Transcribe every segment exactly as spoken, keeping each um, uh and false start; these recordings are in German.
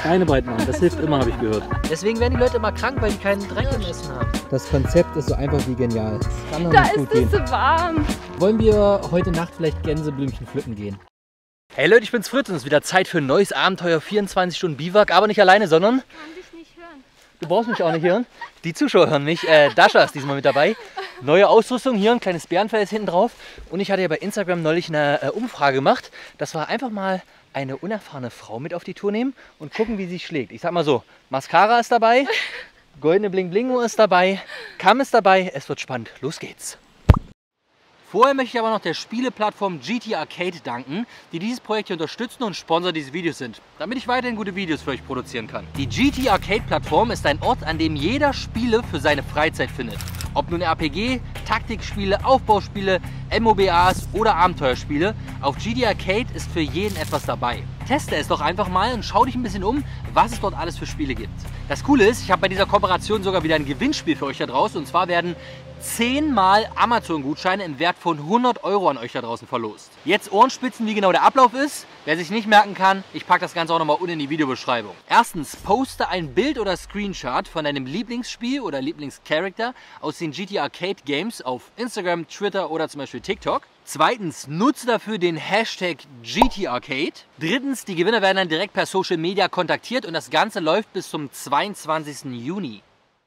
Beine breit machen, das hilft immer, habe ich gehört. Deswegen werden die Leute immer krank, weil die keinen Dreck im Essen haben. Das Konzept ist so einfach wie genial. Das kann doch Da nicht ist gut gehen. es so warm. Wollen wir heute Nacht vielleicht Gänseblümchen pflücken gehen? Hey Leute, ich bin's Fritz und es ist wieder Zeit für ein neues Abenteuer, vierundzwanzig Stunden Biwak, aber nicht alleine, sondern... Kann dich nicht hören. Du brauchst mich auch nicht hören. Die Zuschauer hören mich. Äh, Dasha ist diesmal mit dabei. Neue Ausrüstung, hier ein kleines Bärenfell ist hinten drauf. Und ich hatte ja bei Instagram neulich eine äh, Umfrage gemacht, dass wir einfach mal eine unerfahrene Frau mit auf die Tour nehmen und gucken, wie sie schlägt. Ich sag mal so, Mascara ist dabei, goldene Bling Blingo ist dabei, Kamm ist dabei. Es wird spannend. Los geht's. Vorher möchte ich aber noch der Spieleplattform G T Arcade danken, die dieses Projekt hier unterstützen und Sponsor dieses Videos sind, damit ich weiterhin gute Videos für euch produzieren kann. Die G T Arcade Plattform ist ein Ort, an dem jeder Spiele für seine Freizeit findet. Ob nun R P G, Taktikspiele, Aufbauspiele, M O B As oder Abenteuerspiele, auf G T Arcade ist für jeden etwas dabei. Teste es doch einfach mal und schau dich ein bisschen um, was es dort alles für Spiele gibt. Das Coole ist, ich habe bei dieser Kooperation sogar wieder ein Gewinnspiel für euch da draußen, und zwar werden zehn Mal Amazon-Gutscheine im Wert von hundert Euro an euch da draußen verlost. Jetzt Ohrenspitzen, wie genau der Ablauf ist. Wer sich nicht merken kann, ich packe das Ganze auch nochmal unten in die Videobeschreibung. Erstens, poste ein Bild oder Screenshot von deinem Lieblingsspiel oder Lieblingscharakter aus den G T Arcade Games auf Instagram, Twitter oder zum Beispiel TikTok. Zweitens, nutze dafür den Hashtag G T Arcade. Drittens, die Gewinner werden dann direkt per Social Media kontaktiert und das Ganze läuft bis zum zweiundzwanzigsten Juni.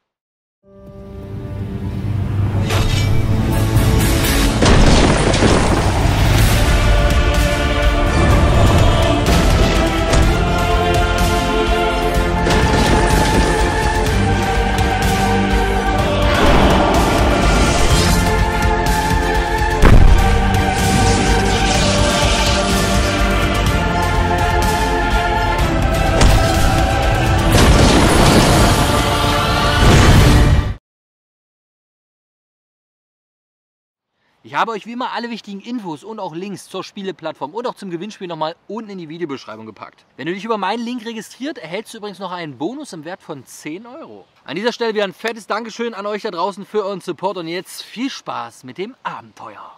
Ich habe euch wie immer alle wichtigen Infos und auch Links zur Spieleplattform und auch zum Gewinnspiel nochmal unten in die Videobeschreibung gepackt. Wenn du dich über meinen Link registriert, erhältst du übrigens noch einen Bonus im Wert von zehn Euro. An dieser Stelle wieder ein fettes Dankeschön an euch da draußen für euren Support und jetzt viel Spaß mit dem Abenteuer.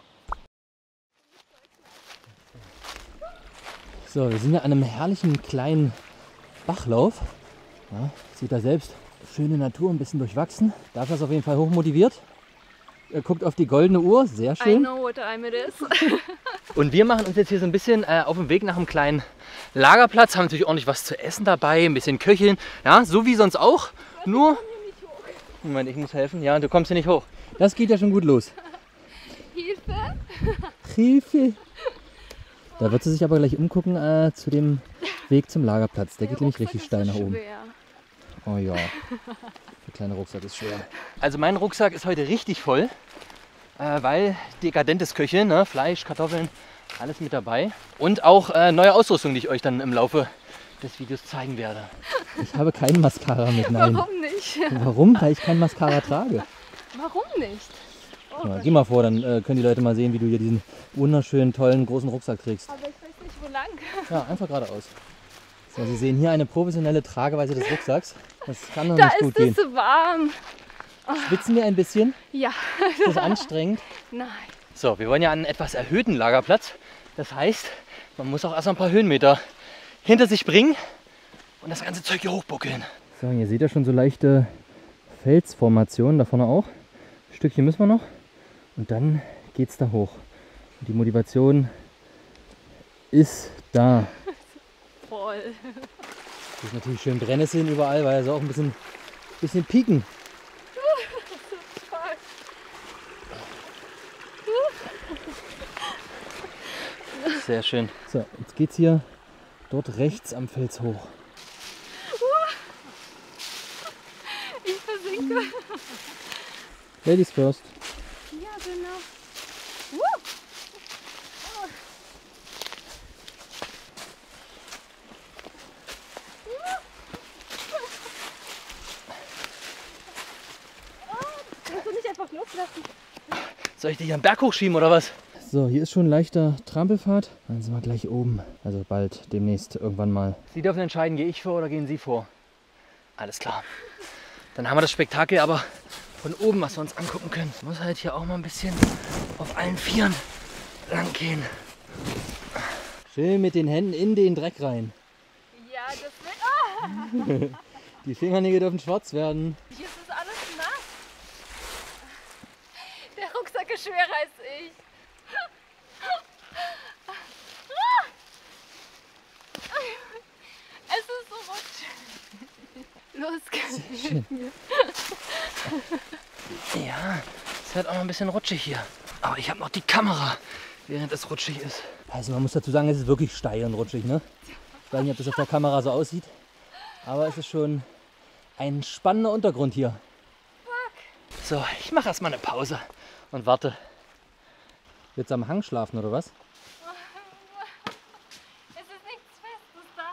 So, wir sind ja an einem herrlichen kleinen Bachlauf. Ja, seht ihr selbst, schöne Natur, ein bisschen durchwachsen. Dafür ist auf jeden Fall hoch motiviert. Er guckt auf die goldene Uhr, sehr schön. I know what time it is. Und wir machen uns jetzt hier so ein bisschen äh, auf dem Weg nach einem kleinen Lagerplatz. Haben natürlich ordentlich was zu essen dabei, ein bisschen köcheln. Ja, so wie sonst auch. Nur... Moment, ich muss helfen. Ja, du kommst hier nicht hoch. Das geht ja schon gut los. Hilfe! Hilfe! Da wird sie sich aber gleich umgucken äh, zu dem Weg zum Lagerplatz. Der geht nämlich richtig steil nach oben. Oh ja, der kleine Rucksack ist schwer. Also mein Rucksack ist heute richtig voll, äh, weil dekadentes Köcheln, ne? Fleisch, Kartoffeln, alles mit dabei. Und auch äh, neue Ausrüstung, die ich euch dann im Laufe des Videos zeigen werde. Ich habe kein Mascara mit, nein. Warum nicht? Warum? Weil ich kein Mascara trage. Warum nicht? Oh, Ja, geh mal vor, dann äh, können die Leute mal sehen, wie du hier diesen wunderschönen, tollen, großen Rucksack trägst. aber ich weiß nicht, wo lang. Ja, einfach geradeaus. So, Sie sehen hier eine professionelle Trageweise des Rucksacks. Das kann doch Da nicht gut ist es gehen. so warm. Schwitzen wir ein bisschen? Ja. Ist das anstrengend? Nein. So, wir wollen ja an einen etwas erhöhten Lagerplatz. Das heißt, man muss auch erst noch ein paar Höhenmeter hinter sich bringen und das ganze Zeug hier hochbuckeln. So, hier seht ihr schon so leichte Felsformationen, da vorne auch. Ein Stückchen müssen wir noch und dann geht es da hoch. Und die Motivation ist da. Voll. Hier ist natürlich schön Brennnesseln überall, weil er soll auch ein bisschen, bisschen pieken. Sehr schön. So, jetzt geht's hier dort rechts am Fels hoch. Ich versinke. Ladies first. Ja, genau. Kannst du nicht einfach loslassen? Soll ich dich hier am Berg hochschieben oder was? So, hier ist schon leichter Trampelfahrt. Dann sind wir gleich oben. Also bald, demnächst, irgendwann mal. Sie dürfen entscheiden, gehe ich vor oder gehen Sie vor. Alles klar. Dann haben wir das Spektakel aber von oben, was wir uns angucken können. Es muss halt hier auch mal ein bisschen auf allen Vieren lang gehen. Schön mit den Händen in den Dreck rein. Ja, das wird... Die Fingernägel dürfen schwarz werden. Hier ist das alles nass. Der Rucksack ist schwerer als ich. Es ist so rutschig. Los geht's. Ja, es wird auch noch ein bisschen rutschig hier. Aber ich habe noch die Kamera, während es rutschig ist. Also man muss dazu sagen, es ist wirklich steil und rutschig, ne? Ich weiß nicht, ob das auf der Kamera so aussieht. Aber es ist schon ein spannender Untergrund hier. So, ich mache erstmal eine Pause und warte. Willst du am Hang schlafen oder was? Es ist nichts Festes da.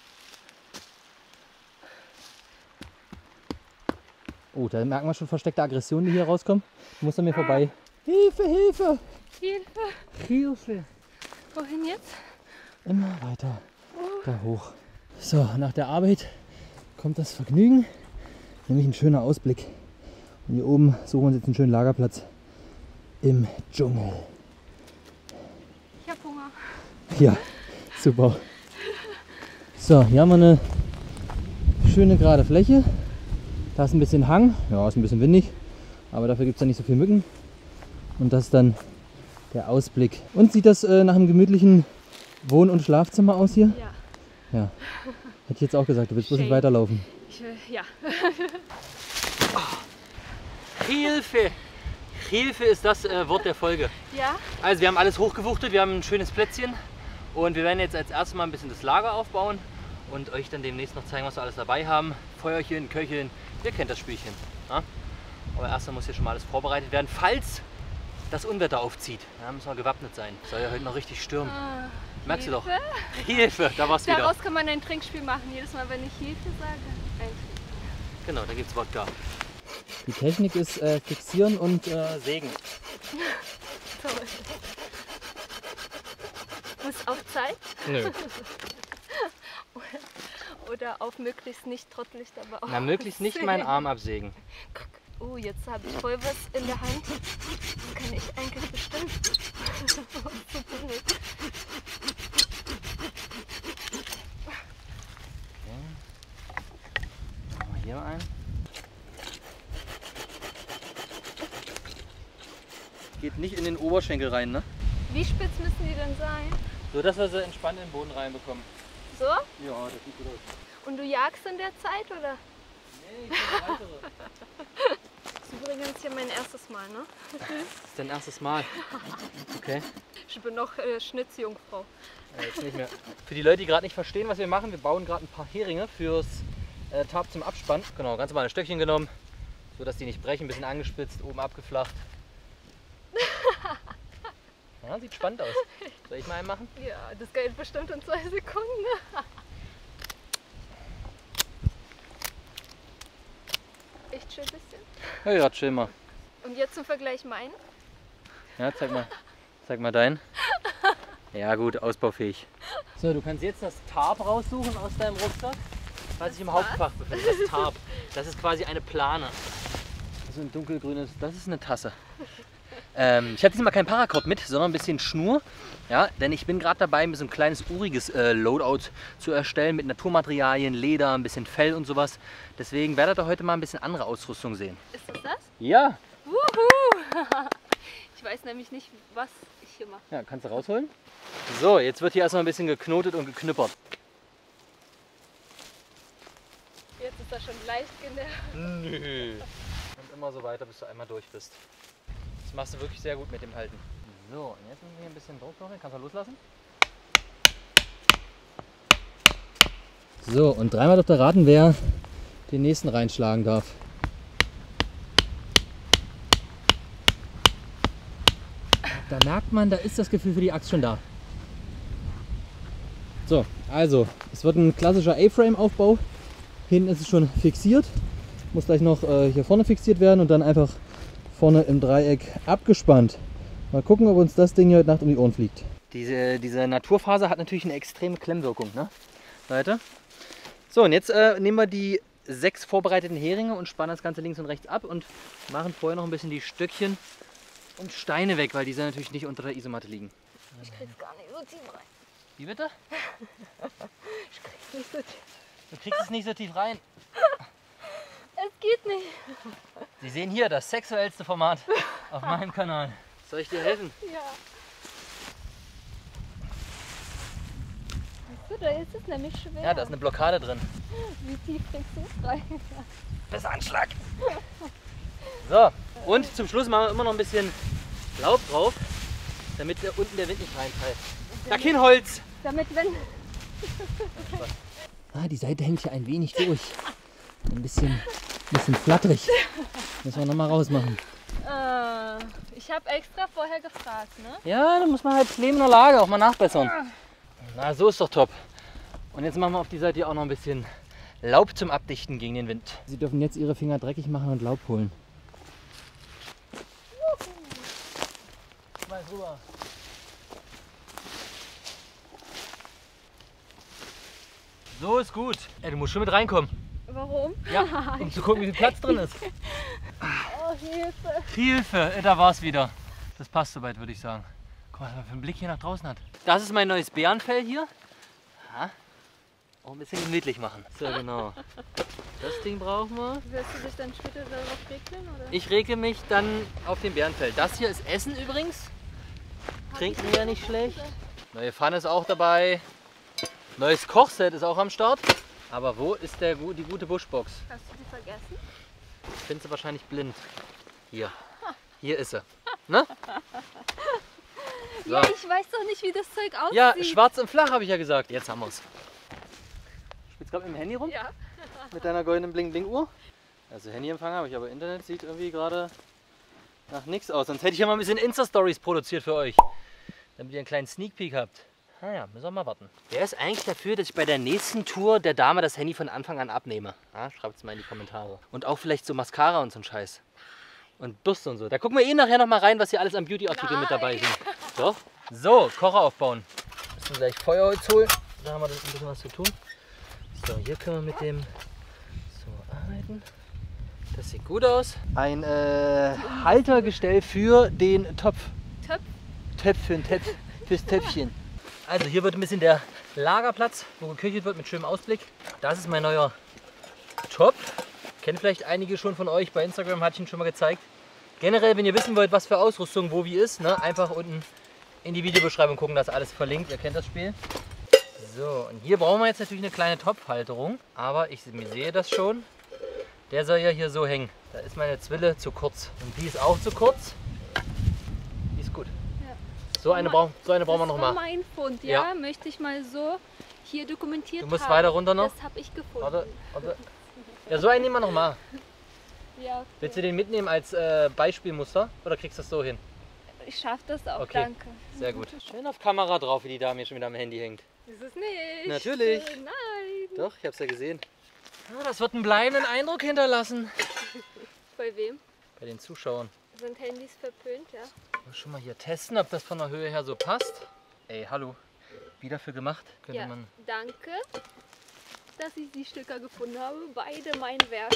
Oh, da merken wir schon versteckte Aggressionen, die hier rauskommen. Du musst an mir vorbei. Hilfe, Hilfe! Hilfe. Hilfe! Wohin jetzt? Immer weiter da hoch. So, nach der Arbeit kommt das Vergnügen, nämlich ein schöner Ausblick. Und hier oben suchen wir uns jetzt einen schönen Lagerplatz im Dschungel. Ich hab Hunger. Ja, super. So, hier haben wir eine schöne gerade Fläche. Da ist ein bisschen Hang, ja, ist ein bisschen windig, aber dafür gibt es da nicht so viele Mücken. Und das ist dann der Ausblick. Und sieht das äh, nach einem gemütlichen Wohn- und Schlafzimmer aus hier? Ja. Ja. Hätte ich jetzt auch gesagt, du willst bloß nicht Shame. weiterlaufen. Ich will, ja. Hilfe! Hilfe ist das äh, Wort der Folge. Ja? Also wir haben alles hochgewuchtet, wir haben ein schönes Plätzchen und wir werden jetzt als erstes mal ein bisschen das Lager aufbauen und euch dann demnächst noch zeigen, was wir alles dabei haben. Feuerchen, Köcheln, ihr kennt das Spielchen. Ja? Aber erstmal muss hier schon mal alles vorbereitet werden, falls das Unwetter aufzieht. Da müssen wir gewappnet sein. Soll ja heute noch richtig stürmen. Ah, Merkst Hilfe? du doch. Hilfe, da war's wieder. Daraus kann man ein Trinkspiel machen. Jedes Mal, wenn ich Hilfe sage, ein Genau, da gibt's Wodka. Die Technik ist äh, fixieren und äh, Segen. Toll. Muss auf Zeit Nö. oder auf möglichst nicht trottelig dabei. Na, möglichst nicht meinen Arm absägen. Oh, jetzt habe ich voll was in der Hand. Das kann ich eigentlich bestimmt. Machen wir hier ein. Geht nicht in den Oberschenkel rein, ne? Wie spitz müssen die denn sein? So, dass wir sie entspannt in den Boden reinbekommen. So? Ja, das sieht gut aus. Und du jagst in der Zeit, oder? Nee, ich will weitere. Das ist übrigens hier mein erstes Mal, ne? Das ist dein erstes Mal. Okay. Ich bin noch äh, Schnitzjungfrau. Äh, jetzt nicht mehr. Für die Leute, die gerade nicht verstehen, was wir machen, wir bauen gerade ein paar Heringe fürs äh, Tarp zum Abspann. Genau, ganz normal ein Stöckchen genommen, sodass die nicht brechen, ein bisschen angespitzt, oben abgeflacht. Ja, sieht spannend aus. Soll ich mal einen machen? Ja, das geht bestimmt in zwei Sekunden. Echt schön bisschen. Ja, ja, chill mal. Und jetzt zum Vergleich meinen. Ja, zeig mal. Zeig mal deinen. Ja gut, ausbaufähig. So, du kannst jetzt das Tarp raussuchen aus deinem Rucksack, was sich im Hauptfach befindet. Das Tarp. Das ist quasi eine Plane. So ein dunkelgrünes, das ist eine Tasse. Ähm, ich habe diesmal kein Paracord mit, sondern ein bisschen Schnur. Ja, denn ich bin gerade dabei, mir so ein kleines uriges äh, Loadout zu erstellen mit Naturmaterialien, Leder, ein bisschen Fell und sowas. Deswegen werdet ihr heute mal ein bisschen andere Ausrüstung sehen. Ist das das? Ja. Wuhu! Ich weiß nämlich nicht, was ich hier mache. Ja, kannst du rausholen? So, jetzt wird hier erstmal ein bisschen geknotet und geknüppert. Jetzt ist das schon leicht genervt. Nö. Und immer so weiter, bis du einmal durch bist. Das machst du wirklich sehr gut mit dem Halten. So, und jetzt müssen wir hier ein bisschen Druck machen. Kannst du loslassen? so, und dreimal dürft ihr raten, wer den nächsten reinschlagen darf. Da merkt man, da ist das Gefühl für die Axt schon da. So, also, es wird ein klassischer A-Frame-Aufbau. Hinten ist es schon fixiert. Muss gleich noch äh, hier vorne fixiert werden und dann einfach vorne im Dreieck abgespannt. Mal gucken, ob uns das Ding hier heute Nacht um die Ohren fliegt. Diese, diese Naturfaser hat natürlich eine extreme Klemmwirkung, ne? Leute. So, und jetzt äh, nehmen wir die sechs vorbereiteten Heringe und spannen das Ganze links und rechts ab und machen vorher noch ein bisschen die Stöckchen und Steine weg, weil die sollen natürlich nicht unter der Isomatte liegen. Ich krieg's gar nicht so tief rein. Wie bitte? Ich krieg's nicht so tief. Du kriegst es nicht so tief rein. Es geht nicht. Sie sehen hier das sexuellste Format auf meinem Kanal. Soll ich dir helfen? Ja. Weißt du, da ist es nämlich schwer. Ja, da ist eine Blockade drin. Wie tief kriegst du es rein? Das ist Anschlag. So, und zum Schluss machen wir immer noch ein bisschen Laub drauf, damit da unten der Wind nicht reinfällt. Da kein Holz! Damit, wenn... Ah, die Seite hängt hier ein wenig durch. Ein bisschen, ein bisschen flatterig. Müssen wir nochmal rausmachen. Äh, ich habe extra vorher gefragt, ne? Ja, da muss man halt Leben in der Lage auch mal nachbessern. Na, so ist doch top. Und jetzt machen wir auf die Seite hier auch noch ein bisschen Laub zum Abdichten gegen den Wind. Sie dürfen jetzt Ihre Finger dreckig machen und Laub holen. Mal rüber. So ist gut. Ey, du musst schon mit reinkommen. Warum? Ja, um zu gucken, wie viel Platz drin ist. Oh, Hilfe. Hilfe, da war es wieder. Das passt soweit, würde ich sagen. Guck mal, was man für einen Blick hier nach draußen hat. Das ist mein neues Bärenfell hier. Ja. Auch ein bisschen gemütlich machen. So, genau. Das Ding brauchen wir. Wirst du dich dann später darauf regeln, oder? Ich regle mich dann auf dem Bärenfell. Das hier ist Essen übrigens. Trinken ja nicht schlecht. Neue Pfanne ist auch dabei. Neues Kochset ist auch am Start. Aber wo ist der, die gute Buschbox? Hast du die vergessen? Ich finde sie wahrscheinlich blind. Hier. Hier ist sie. Ne? So. Ja, ich weiß doch nicht, wie das Zeug aussieht. Ja, schwarz und flach habe ich ja gesagt. Jetzt haben wir es. Spielst du gerade mit dem Handy rum? Ja. Mit deiner goldenen Bling-Bling-Uhr? Also Handyempfang habe ich, aber Internet sieht irgendwie gerade nach nichts aus. Sonst hätte ich ja mal ein bisschen Insta-Stories produziert für euch. Damit ihr einen kleinen Sneak Peek habt. Naja, müssen wir mal warten. Wer ist eigentlich dafür, dass ich bei der nächsten Tour der Dame das Handy von Anfang an abnehme? Ja, schreibt es mal in die Kommentare. Und auch vielleicht so Mascara und so ein Scheiß. Und Bürste und so. Da gucken wir eh nachher noch mal rein, was hier alles an Beauty-Artikeln mit dabei sind. Doch? So, Kocher aufbauen. Müssen gleich Feuerholz holen. Da haben wir ein bisschen was zu tun. So, hier können wir mit dem so arbeiten. Das sieht gut aus. Ein äh, Haltergestell für den Topf. Töpf? Töpf für ein Töpf, fürs Töpfchen. Also hier wird ein bisschen der Lagerplatz, wo geküchelt wird mit schönem Ausblick. Das ist mein neuer Topf. Kennen vielleicht einige schon von euch. Bei Instagram hatte ich ihn schon mal gezeigt. Generell, wenn ihr wissen wollt, was für Ausrüstung wo wie ist, ne, einfach unten in die Videobeschreibung gucken, das ist alles verlinkt. Ihr kennt das Spiel. So, und hier brauchen wir jetzt natürlich eine kleine Topfhalterung. Aber ich sehe das schon. Der soll ja hier so hängen. Da ist meine Zwille zu kurz. Und die ist auch zu kurz. Die ist gut. Ja. So eine, brauch, so eine brauchen wir noch Das war mal. mein Fund, ja? Ja. Möchte ich mal so hier dokumentiert haben. Du musst weiter runter noch. Das habe ich gefunden. Warte, warte. Ja, so einen nehmen wir noch mal. Ja, okay. Willst du den mitnehmen als äh, Beispielmuster oder kriegst du das so hin? Ich schaffe das auch, Okay. danke. Sehr gut. Schön auf Kamera drauf, wie die Dame hier schon wieder am Handy hängt. Ist es nicht? Natürlich. Nein. Doch, ich hab's ja gesehen. Ja, das wird einen bleibenden Eindruck hinterlassen. Bei wem? Bei den Zuschauern. Sind Handys verpönt, ja? Mal schon mal hier testen, ob das von der Höhe her so passt. Ey, hallo. Wie dafür gemacht? Könnte Ja, man. danke, dass ich die Stücke gefunden habe. Beide mein Werk.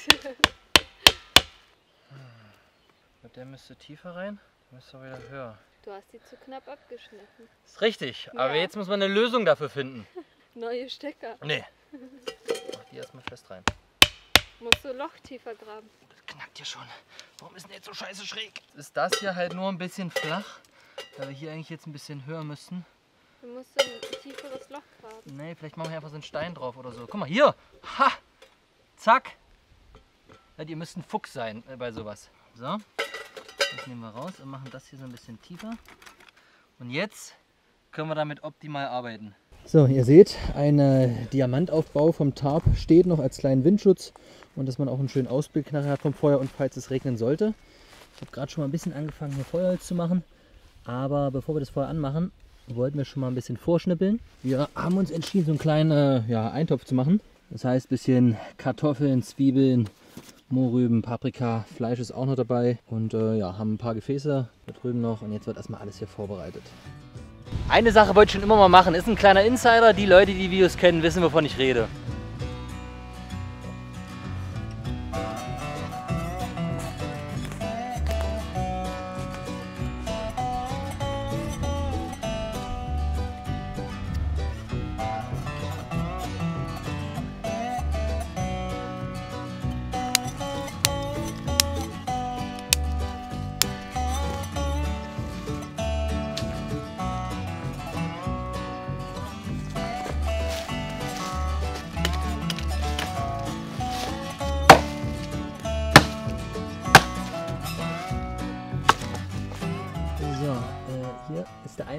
Der müsste tiefer rein, der müsste auch wieder höher. Du hast die zu knapp abgeschnitten. Ist richtig, aber Ja. jetzt muss man eine Lösung dafür finden. Neue Stecker. Nee. Mach die erstmal fest rein. Musst du Loch tiefer graben. Das knackt ja schon. Warum ist denn jetzt so scheiße schräg? Ist das hier halt nur ein bisschen flach, weil wir hier eigentlich jetzt ein bisschen höher müssten. Du musst ein tieferes Loch graben. Nee, vielleicht machen wir einfach so einen Stein drauf oder so. Guck mal, hier! Ha! Zack! Ja, die müssten Fuchs sein äh, bei sowas. So, das nehmen wir raus und machen das hier so ein bisschen tiefer. Und jetzt können wir damit optimal arbeiten. So, ihr seht, ein äh, Diamantaufbau vom Tarp steht noch als kleinen Windschutz und dass man auch einen schönen Ausblick nachher hat vom Feuer und falls es regnen sollte. Ich habe gerade schon mal ein bisschen angefangen, hier Feuerholz zu machen, aber bevor wir das Feuer anmachen, wollten wir schon mal ein bisschen vorschnippeln. Wir haben uns entschieden, so einen kleinen äh, ja, Eintopf zu machen. Das heißt, ein bisschen Kartoffeln, Zwiebeln, Mohrrüben, Paprika, Fleisch ist auch noch dabei und äh, ja, haben ein paar Gefäße da drüben noch und jetzt wird erstmal alles hier vorbereitet. Eine Sache wollte ich schon immer mal machen, ist ein kleiner Insider. Die Leute, die die Videos kennen, wissen, wovon ich rede.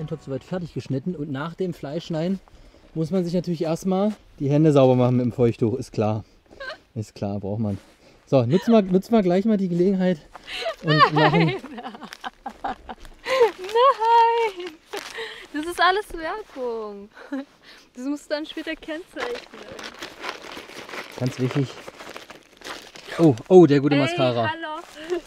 Eintopf soweit fertig geschnitten und nach dem Fleischschneiden muss man sich natürlich erstmal die Hände sauber machen mit dem Feuchttuch, ist klar. Ist klar, braucht man. So, nutzen wir, nutzen wir gleich mal die Gelegenheit und Nein. machen. Nein! Das ist alles Werbung. Das musst du dann später kennzeichnen. Ganz wichtig. Oh, oh, der gute Ey, Mascara. hallo.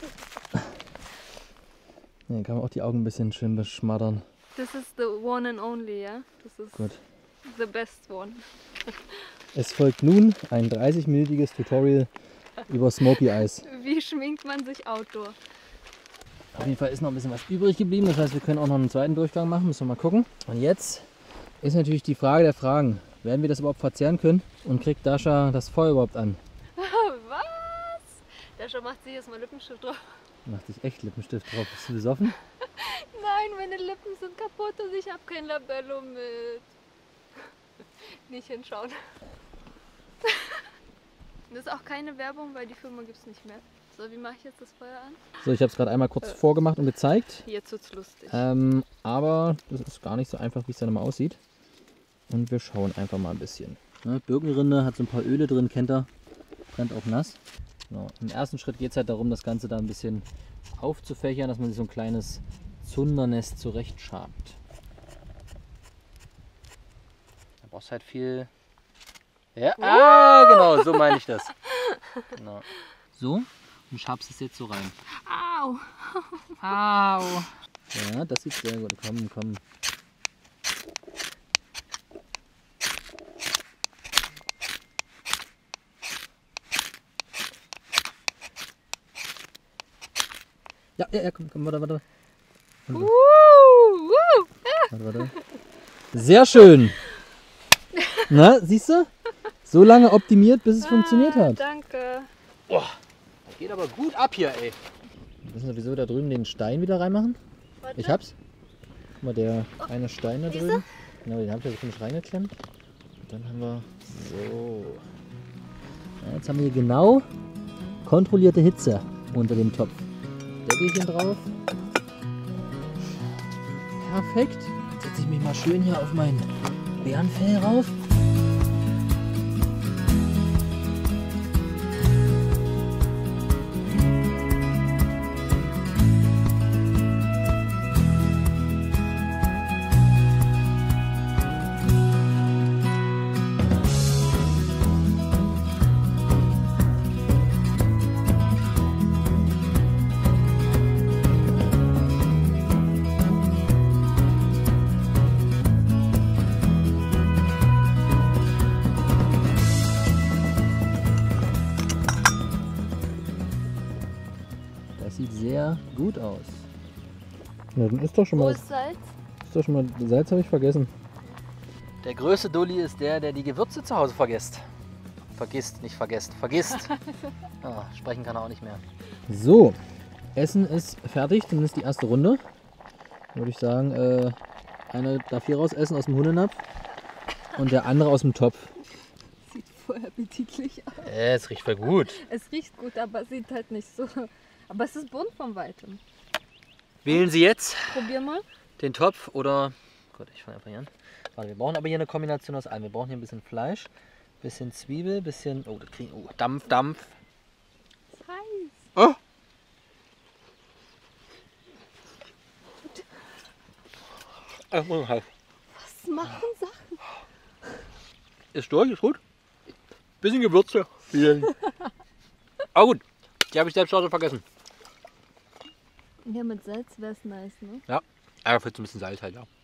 Ja, kann man auch die Augen ein bisschen schön beschmattern. Das ist the one and only, ja? Das ist Gut. the best one. Es folgt nun ein dreißig-minütiges Tutorial über Smoky Eyes. Wie schminkt man sich outdoor? Auf jeden Fall ist noch ein bisschen was übrig geblieben. Das heißt, wir können auch noch einen zweiten Durchgang machen. Müssen wir mal gucken. Und jetzt ist natürlich die Frage der Fragen. Werden wir das überhaupt verzehren können? Und kriegt Dasha das Feuer überhaupt an? Was? Dasha macht sich jetzt mal Lippenstift drauf. Macht sich echt Lippenstift drauf. Bist du besoffen? Nein, meine Lippen sind kaputt und ich habe kein Labello mit. Nicht hinschauen. Das ist auch keine Werbung, weil die Firma gibt es nicht mehr. So, wie mache ich jetzt das Feuer an? So, ich habe es gerade einmal kurz vorgemacht und gezeigt. Jetzt wird's lustig. Ähm, aber das ist gar nicht so einfach, wie es dann mal aussieht. Und wir schauen einfach mal ein bisschen. Ne, Birkenrinde hat so ein paar Öle drin, kennt ihr. Brennt auch nass. Genau. Im ersten Schritt geht es halt darum, das Ganze da ein bisschen aufzufächern, dass man sich so ein kleines Zundernest zurechtschabt. Da brauchst du halt viel. Ja, ah, genau, so meine ich das. Genau. So, und schabst es jetzt so rein. Au! Au. Ja, das sieht sehr gut. Komm, komm. Ja, ja, ja, komm, komm, warte, warte. Uh, uh. Warte, warte. Sehr schön. Na, siehst du? So lange optimiert, bis es funktioniert Ah, hat. danke. Boah, das geht aber gut ab hier, ey. Wir müssen sowieso da drüben den Stein wieder reinmachen. Warte. Ich hab's. Guck mal, der eine Stein da Dieser? drüben. Genau, den hab ich ja so komisch reingeklemmt. Und dann haben wir so. Ja, jetzt haben wir hier genau kontrollierte Hitze unter dem Topf. Deckelchen drauf. Perfekt. Jetzt setze ich mich mal schön hier auf mein Bärenfell rauf. Das sieht sehr gut aus. Ja, dann ist doch schon Wo mal, ist Salz? ist doch schon mal Salz habe ich vergessen. Der größte Dulli ist der, der die Gewürze zu Hause vergisst. Vergisst, nicht vergesst, vergisst. Ah, sprechen kann er auch nicht mehr. So, Essen ist fertig, zumindest die erste Runde. Würde ich sagen, äh, einer darf hier raus essen aus dem Hundenapf und der andere aus dem Topf. Sieht voll appetitlich aus. Äh, es riecht voll gut. Es riecht gut, aber es sieht halt nicht so. Aber es ist bunt von weitem. Wählen Sie jetzt Probier mal. den Topf oder... Gut, ich fange einfach hier an. Warte, wir brauchen aber hier eine Kombination aus allem. Wir brauchen hier ein bisschen Fleisch, bisschen Zwiebel, bisschen... Oh, das kriegen... Oh, Dampf, Dampf. Es ist heiß. Oh. Was machen Sachen? Ist durch, ist gut. Bisschen Gewürze. Aber gut, die habe ich selbst schon vergessen. Ja, mit Salz wäre es nice, ne? Ja, aber für ein bisschen Salz halt, ja.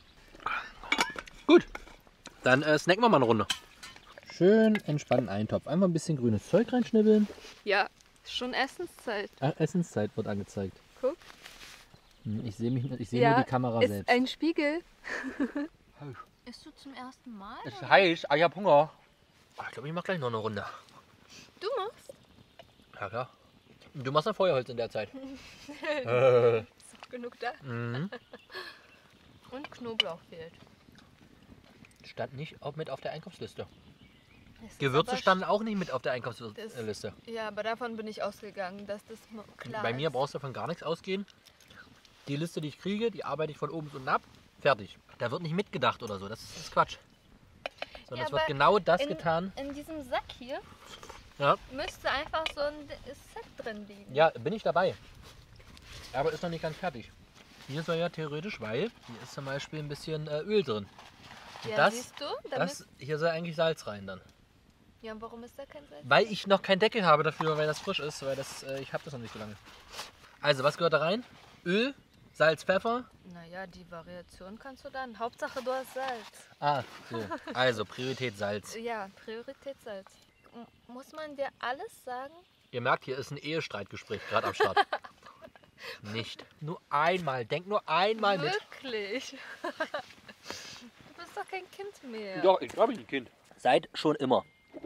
Gut, dann äh, snacken wir mal eine Runde. Schön entspannt Eintopf. Einfach ein bisschen grünes Zeug reinschnibbeln. Ja, ist schon Essenszeit. Ach, Essenszeit wird angezeigt. Guck. Hm, Ich sehe mich, ich sehe Ja, nur die Kamera ist selbst. ein Spiegel. Isst du zum ersten Mal? Es ist heiß, aber ich habe Hunger. Ah, ich glaube, ich mache gleich noch eine Runde. Du machst? Ja, klar. Du machst ein Feuerholz in der Zeit. äh. Ist auch genug da. mhm. Und Knoblauch fehlt. Stand nicht auch mit auf der Einkaufsliste. Das ist Gewürze aber standen auch nicht mit auf der Einkaufsliste. Ja, aber davon bin ich ausgegangen, dass das klar Bei mir ist. brauchst du davon gar nichts ausgehen. Die Liste, die ich kriege, die arbeite ich von oben bis unten ab. Fertig. Da wird nicht mitgedacht oder so, das ist, das ist Quatsch. Sondern Ja, es wird aber genau das in, getan. In diesem Sack hier Ja. müsste einfach so ein Set drin liegen. Ja, bin ich dabei. Aber ist noch nicht ganz fertig. Hier soll ja theoretisch, weil hier ist zum Beispiel ein bisschen äh, Öl drin. Und Ja, das, siehst du? Da das, müsst- hier soll eigentlich Salz rein dann. ja, und warum ist da kein Salz? Weil ich noch keinen Deckel habe dafür, weil das frisch ist, weil das, äh, ich habe das noch nicht so lange. Also, was gehört da rein? Öl, Salz, Pfeffer. Naja, die Variation kannst du dann. Hauptsache du hast Salz. Ah, so. Also, Priorität Salz. Ja, Priorität Salz. M- Muss man dir alles sagen? Ihr merkt, hier ist ein Ehestreitgespräch gerade am Start. Nicht. Nur einmal. Denk nur einmal mit. Wirklich? Du bist doch kein Kind mehr. Doch, ich glaube, ich ein Kind. Seid schon immer.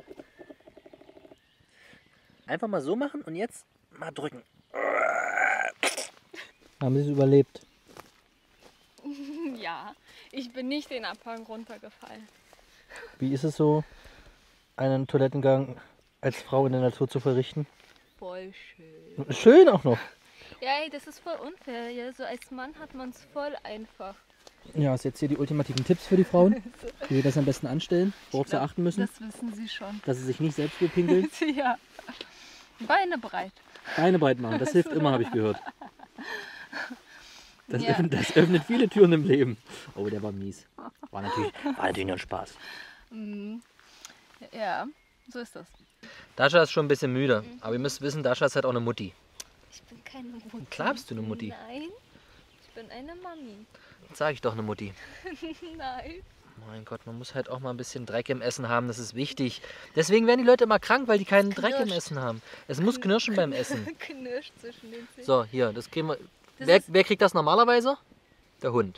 Einfach mal so machen und jetzt mal drücken. Haben sie es überlebt? Ja, ich bin nicht den Abhang runtergefallen. Wie ist es so, einen Toilettengang als Frau in der Natur zu verrichten? Voll schön. Schön auch noch. Ja, ey, das ist voll unfair. Ja, so als Mann hat man es voll einfach. Ja, ist jetzt hier die ultimativen Tipps für die Frauen, wie wir das am besten anstellen, worauf sie achten müssen, Das wissen sie schon. dass sie sich nicht selbst bepinkeln. Ja. Beine breit. Beine breit machen, das hilft immer, habe ich gehört. Das, Ja. öffnet, das öffnet viele Türen im Leben. Oh, der war mies. War natürlich, war natürlich nur ein Spaß. Mhm. Ja, so ist das. Dascha ist schon ein bisschen müde. Aber ihr müsst wissen, Dascha ist halt auch eine Mutti. Ich bin keine Mutti. Klar bist du eine Mutti. Nein, ich bin eine Mami. Sag ich doch eine Mutti. Nein. Mein Gott, man muss halt auch mal ein bisschen Dreck im Essen haben, das ist wichtig. Deswegen werden die Leute immer krank, weil die keinen Dreck im knirscht. Essen haben. Es muss knirschen beim Essen. Knirscht zwischen den Zähnen. So, hier, das kriegen wir. Das Wer, ist- wer kriegt das normalerweise? Der Hund.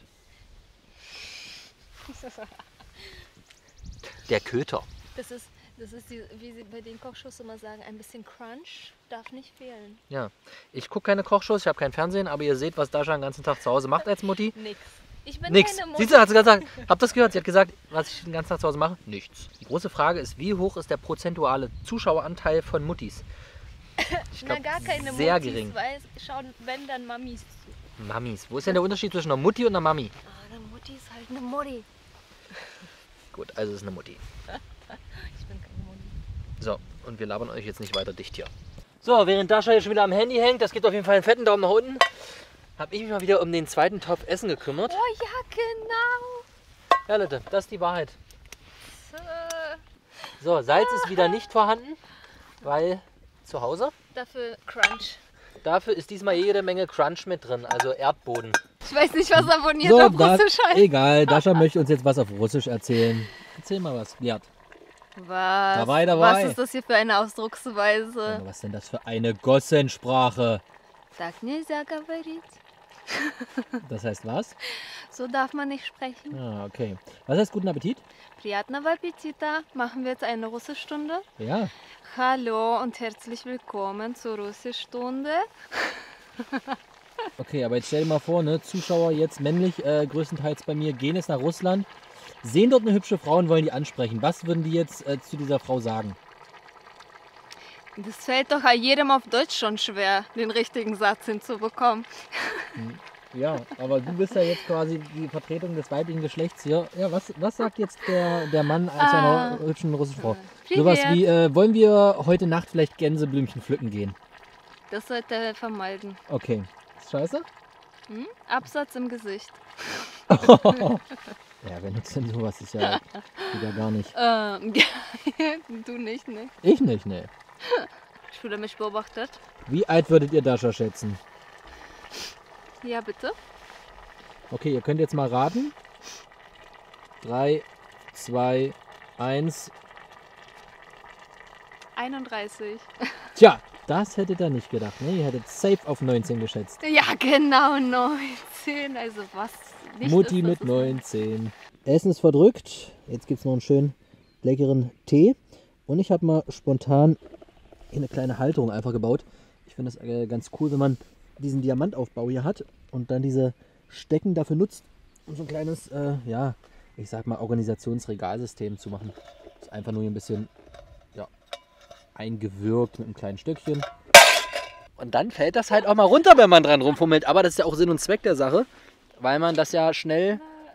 Der Köter. Das ist, das ist die, wie sie bei den Kochshows immer sagen, ein bisschen Crunch darf nicht fehlen. Ja, ich gucke keine Kochshows, ich habe kein Fernsehen, aber ihr seht, was Dascha den ganzen Tag zu Hause macht als Mutti. Nix. Ich bin Nichts. keine Mutti. Siehst du, hat sie gesagt, habt das gehört? Sie hat gesagt, was ich den ganzen Tag zu Hause mache? Nichts. Die große Frage ist, wie hoch ist der prozentuale Zuschaueranteil von Muttis? Ich Na, glaub, gar keine sehr Muttis, gering. weil schauen, wenn dann Mamis zu. Mamis. Wo ist denn der Unterschied zwischen einer Mutti und einer Mami? Ah, eine Mutti ist halt eine Mutti. Gut, also es ist eine Mutti. Ich bin keine Mutti. So, und wir labern euch jetzt nicht weiter dicht hier. So, während Dascha hier schon wieder am Handy hängt, das gibt auf jeden Fall einen fetten Daumen nach unten, habe ich mich mal wieder um den zweiten Topf Essen gekümmert. Oh ja, genau. Ja, Leute, das ist die Wahrheit. So, So, Salz ist wieder nicht vorhanden, weil zu Hause. dafür Crunch. Dafür ist diesmal jede Menge Crunch mit drin, also Erdboden. Ich weiß nicht, was abonniert So, auf da, Russisch heißt. egal, Dascha möchte uns jetzt was auf Russisch erzählen. Erzähl mal was, Liat. Was? Dabei, dabei. Was ist das hier für eine Ausdrucksweise? Was ist denn das für eine Gossensprache? Так нельзя говорить. Das heißt was? So darf man nicht sprechen. Ah, okay. Was heißt guten Appetit? Приятного аппетита. Machen wir jetzt eine Russischstunde? Ja. Hallo und herzlich willkommen zur Russischstunde. Okay, aber jetzt stell dir mal vor, ne, Zuschauer jetzt männlich, äh, größtenteils bei mir, gehen jetzt nach Russland, sehen dort eine hübsche Frau und wollen die ansprechen. Was würden die jetzt äh, zu dieser Frau sagen? Das fällt doch jedem auf Deutsch schon schwer, den richtigen Satz hinzubekommen. Ja, aber du bist ja jetzt quasi die Vertretung des weiblichen Geschlechts hier. Ja, was, was sagt jetzt der, der Mann als Ah. einer hübschen russischen Frau? Привет. Sowas wie, äh, wollen wir heute Nacht vielleicht Gänseblümchen pflücken gehen? Das sollte er vermeiden. Okay. Ist scheiße? Hm? Absatz im Gesicht. Ja, wer nutzt denn sowas? Ist ja wieder gar nicht. Ähm, du nicht, ne? Ich nicht, ne. Ich fühle mich beobachtet. Wie alt würdet ihr Dascha schätzen? Ja, bitte. Okay, ihr könnt jetzt mal raten. drei, zwei, eins. einunddreißig. Tja, das hättet ihr nicht gedacht, ne? Ihr hättet safe auf neunzehn geschätzt. Ja, genau, neunzehn. Also was nicht Mutti ist, mit das ist- neunzehn. Essen ist verdrückt. Jetzt gibt es noch einen schönen leckeren Tee. Und ich habe mal spontan hier eine kleine Halterung einfach gebaut. Ich finde das äh, ganz cool, wenn man diesen Diamantaufbau hier hat und dann diese Stecken dafür nutzt, um so ein kleines, äh, ja, ich sag mal, Organisationsregalsystem zu machen. Das ist einfach nur hier ein bisschen, ja, eingewirkt mit einem kleinen Stückchen. Und dann fällt das halt auch mal runter, wenn man dran rumfummelt. Aber das ist ja auch Sinn und Zweck der Sache, weil man das ja schnell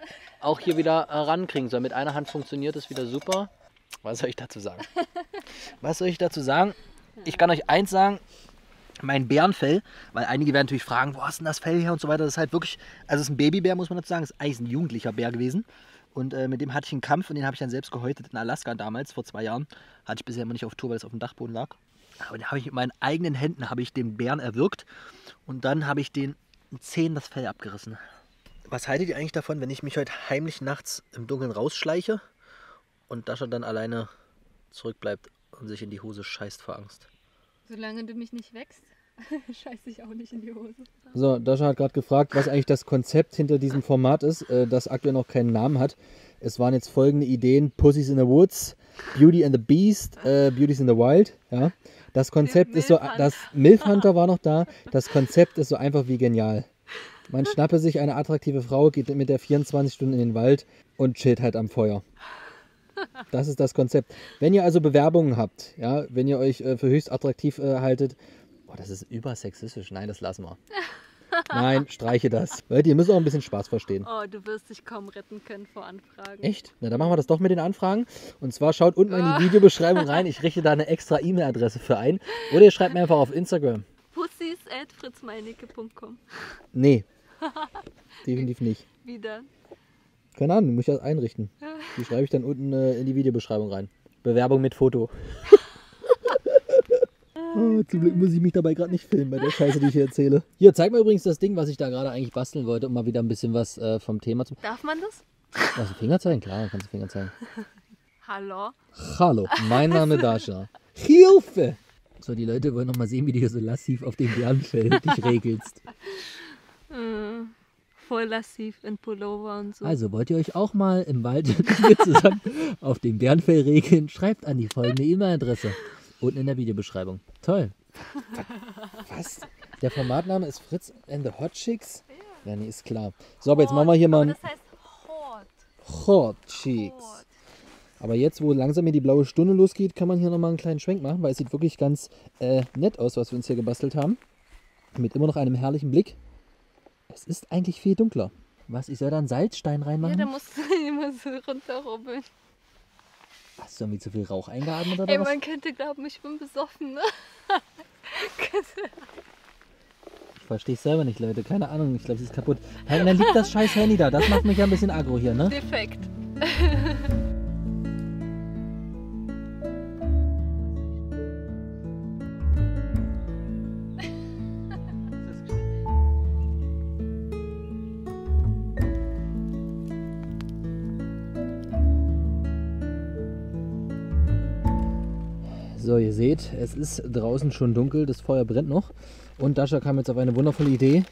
auch hier wieder äh, rankriegen soll. Mit einer Hand funktioniert das wieder super. Was soll ich dazu sagen? Was soll ich dazu sagen? Ich kann euch eins sagen, mein Bärenfell, weil einige werden natürlich fragen, wo hast denn das Fell her und so weiter. Das ist halt wirklich, also es ist ein Babybär, muss man dazu sagen. Das ist eigentlich ein jugendlicher Bär gewesen. Und äh, mit dem hatte ich einen Kampf und den habe ich dann selbst gehäutet in Alaska damals, vor zwei Jahren. Hatte ich bisher immer nicht auf Tour, weil es auf dem Dachboden lag. Aber den habe ich mit meinen eigenen Händen, habe ich den Bären erwürgt. Und dann habe ich den Zehen das Fell abgerissen. Was haltet ihr eigentlich davon, wenn ich mich heute heimlich nachts im Dunkeln rausschleiche und Dasha dann alleine zurückbleibt und sich in die Hose scheißt vor Angst? Solange du mich nicht wächst, scheiße ich auch nicht in die Hose. So, Dasha hat gerade gefragt, was eigentlich das Konzept hinter diesem Format ist, äh, das aktuell noch keinen Namen hat. Es waren jetzt folgende Ideen: Pussies in the Woods, Beauty and the Beast, äh, Beauties in the Wild. Ja. Das Konzept ist so, das Milf Hunter war noch da. Das Konzept ist so einfach wie genial. Man schnappe sich eine attraktive Frau, geht mit der vierundzwanzig Stunden in den Wald und chillt halt am Feuer. Das ist das Konzept. Wenn ihr also Bewerbungen habt, ja, wenn ihr euch äh, für höchst attraktiv äh, haltet, oh, das ist übersexistisch. Nein, das lassen wir. Nein, streiche das. Leute, ihr müsst auch ein bisschen Spaß verstehen. Oh, du wirst dich kaum retten können vor Anfragen. Echt? Na, dann machen wir das doch mit den Anfragen. Und zwar schaut unten in die Videobeschreibung rein. Ich richte da eine extra E-Mail-Adresse für ein. Oder ihr schreibt mir einfach auf Instagram. Pussys at fritzmeinecke punkt com. Nee, definitiv nicht. Wie dann? Keine Ahnung, muss ich das einrichten. Die schreibe ich dann unten äh, in die Videobeschreibung rein. Bewerbung mit Foto. Oh, zum Glück muss ich mich dabei gerade nicht filmen bei der Scheiße, die ich hier erzähle. Hier, zeig mir übrigens das Ding, was ich da gerade eigentlich basteln wollte, um mal wieder ein bisschen was äh, vom Thema zu... Darf man das? Was, die Finger zeigen? Klar, kannst du Finger zeigen. Hallo? Hallo, mein Name ist Dasha. Hilfe! So, die Leute wollen noch mal sehen, wie du hier so lassiv auf dem Bärenfell dich regelst. Äh, voll lassiv in Pullover und so. Also, wollt ihr euch auch mal im Wald mit mir zusammen auf dem Bärenfell regeln? Schreibt an die folgende E-Mail-Adresse. Unten in der Videobeschreibung. Toll. Was? Der Formatname ist Fritz and the Hot Chicks? Ja, nee, ist klar. So, aber jetzt machen wir hier mal... Aber das heißt Hot. Hot Chicks. Hot. Aber jetzt, wo langsam hier die blaue Stunde losgeht, kann man hier nochmal einen kleinen Schwenk machen, weil es sieht wirklich ganz äh, nett aus, was wir uns hier gebastelt haben. Mit immer noch einem herrlichen Blick. Es ist eigentlich viel dunkler. Was, ich soll da einen Salzstein Ja, reinmachen? da musst du immer so runterrubbeln. Hast du irgendwie zu viel Rauch eingeatmet oder Ey, was? man könnte glauben, ich bin besoffen, ne? Ich verstehe es selber nicht, Leute. Keine Ahnung, ich glaube, es ist kaputt. Hey, dann liegt das scheiß Handy da. Das macht mich ja ein bisschen aggro hier, ne? Defekt. So, ihr seht, es ist draußen schon dunkel, das Feuer brennt noch. Und Dasha kam jetzt auf eine wundervolle Idee.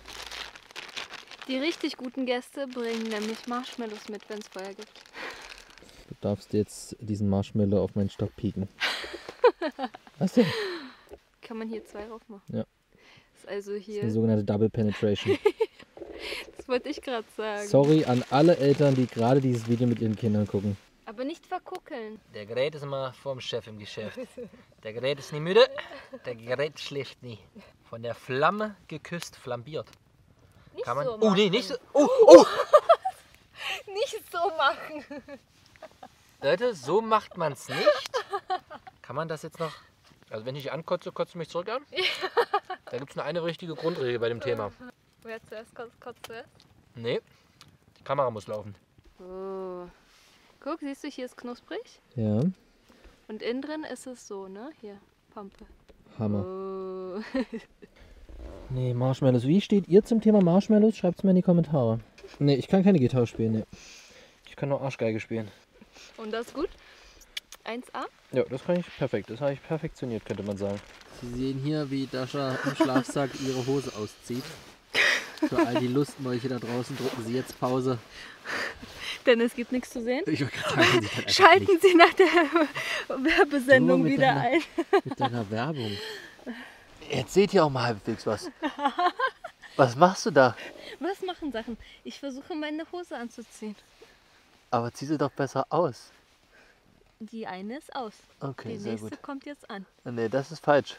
Die richtig guten Gäste bringen nämlich Marshmallows mit, wenn es Feuer gibt. Du darfst jetzt diesen Marshmallow auf meinen Stock pieken. Was denn? Kann man hier zwei drauf machen. Ja. Ist also Das ist hier. eine sogenannte Double Penetration. Das wollte ich gerade sagen. Sorry an alle Eltern, die gerade dieses Video mit ihren Kindern gucken. Aber nicht verkuckeln. Der Gerät ist immer vorm Chef im Geschäft. Der Gerät ist nie müde, der Gerät schläft nie. Von der Flamme geküsst, flambiert. Nicht Kann man... so Oh machen. nee, nicht so... Oh, oh! Nicht so machen. Leute, so macht man es nicht. Kann man das jetzt noch... Also wenn ich dich ankotze, kotzt du mich zurück an? Da gibt es nur eine richtige Grundregel bei dem Thema. Wer zuerst kotzt, kotzt zuerst? Nee, die Kamera muss laufen. Oh. Guck, siehst du, hier ist knusprig. Ja, Und innen drin ist es so, ne? Hier, Pampe. Hammer. Oh. Nee, Marshmallows. Wie steht ihr zum Thema Marshmallows? Schreibt es mir in die Kommentare. Nee, ich kann keine Gitarre spielen, nee. Ich kann nur Arschgeige spielen. Und das ist gut? eins A? Ja, das kann ich perfekt. Das habe ich perfektioniert, könnte man sagen. Sie sehen hier, wie Dasha im Schlafsack ihre Hose auszieht. Für all die Lustmolche da draußen drücken Sie jetzt Pause. Denn es gibt nichts zu sehen. Ich wollte gerade sagen, Sie kann einfach Schalten nichts. Sie nach der Werbesendung Nur mit wieder deiner- ein. Mit deiner Werbung. Jetzt seht ihr auch mal halbwegs was. Was machst du da? Was machen Sachen? Ich versuche meine Hose anzuziehen. Aber zieh sie doch besser aus. Die eine ist aus. Okay, Die sehr nächste gut. kommt jetzt an. Nee, das ist falsch.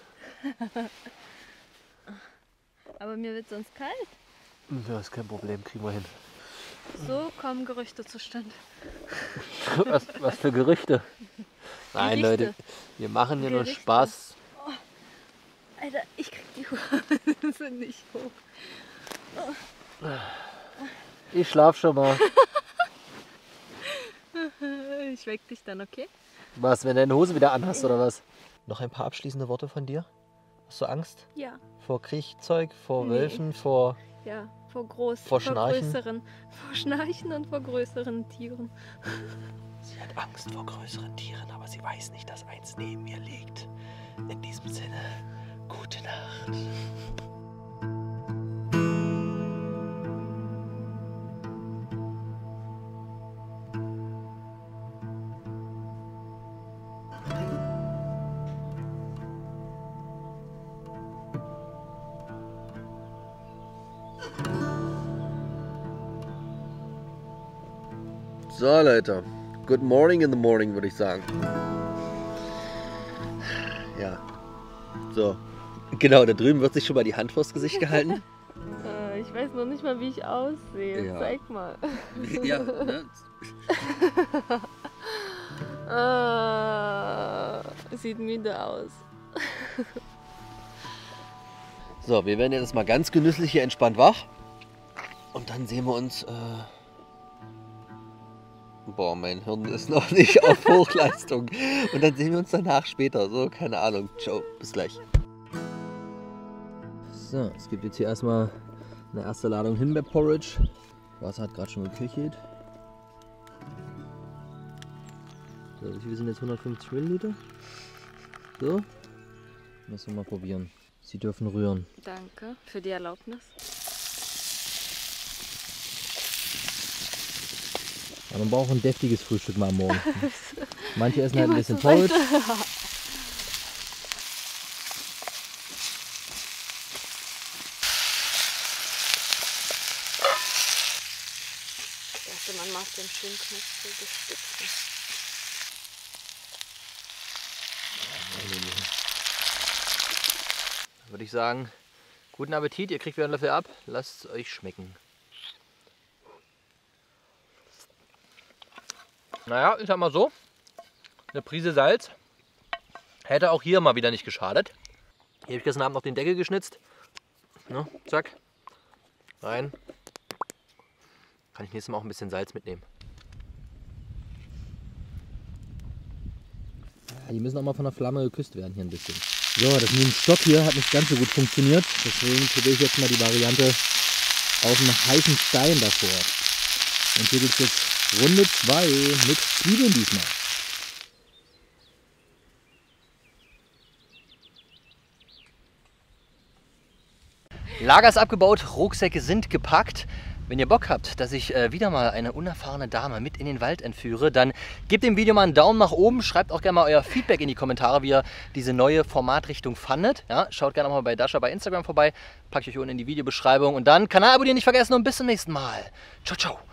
Aber mir wird sonst kalt. Ja, ist kein Problem, kriegen wir hin. So kommen Gerüchte zustande. Was, was für Gerüchte? Nein, Gerichte. Leute, wir machen hier nur Gerichte. Spaß. Alter, ich krieg die Hose nicht hoch. Ich schlaf schon mal. Ich weck dich dann, okay? Was, wenn du deine Hose wieder anhast oder was? Noch ein paar abschließende Worte von dir? Hast du Angst? Ja, Vor Kriechzeug, vor Nee. Wölfen, vor... ja. Vor groß, Vor vor Schnarchen? größeren, vor Schnarchen und vor größeren Tieren. Sie hat Angst vor größeren Tieren, aber sie weiß nicht, dass eins neben mir liegt. In diesem Sinne, gute Nacht. So Leute, good morning in the morning würde ich sagen. Ja, so. Genau, da drüben wird sich schon mal die Hand vors Gesicht gehalten. Äh, ich weiß noch nicht mal, wie ich aussehe. Ja. Zeig mal. Ja, ne? Äh, sieht müde aus. So, wir werden jetzt mal ganz genüsslich hier entspannt wach. Und dann sehen wir uns... Äh Boah, mein Hirn ist noch nicht auf Hochleistung. Und dann sehen wir uns danach später. So, keine Ahnung. Ciao, bis gleich. So, es gibt jetzt hier erstmal eine erste Ladung Himbeerporridge. Wasser hat gerade schon geküchelt. So, wie viel sind jetzt hundertfünfzig Milliliter? So, müssen wir mal probieren. Sie dürfen rühren. Danke für die Erlaubnis. Aber man braucht ein deftiges Frühstück mal am Morgen. Manche essen halt ein Immer bisschen so weit. Porridge. Erste Mann macht den schönen Knöpfel gespitzt. Würde ich sagen, guten Appetit. Ihr kriegt wieder einen Löffel ab. Lasst es euch schmecken. Naja, ich sag mal so, eine Prise Salz hätte auch hier mal wieder nicht geschadet. Hier habe ich gestern Abend noch den Deckel geschnitzt. Ne, zack, rein. Kann ich nächstes Mal auch ein bisschen Salz mitnehmen. Ja, die müssen auch mal von der Flamme geküsst werden hier ein bisschen. So, das mit dem Stock hier hat nicht ganz so gut funktioniert. Deswegen probiere ich jetzt mal die Variante auf einem heißen Stein davor. Und hier gibt es jetzt Runde zwei mit Zwiebeln diesmal. Lager ist abgebaut, Rucksäcke sind gepackt. Wenn ihr Bock habt, dass ich äh, wieder mal eine unerfahrene Dame mit in den Wald entführe, dann gebt dem Video mal einen Daumen nach oben. Schreibt auch gerne mal euer Feedback in die Kommentare, wie ihr diese neue Formatrichtung fandet. Ja, schaut gerne auch mal bei Dasha bei Instagram vorbei. Packe ich euch unten in die Videobeschreibung. Und dann Kanal abonnieren nicht vergessen und bis zum nächsten Mal. Ciao, ciao.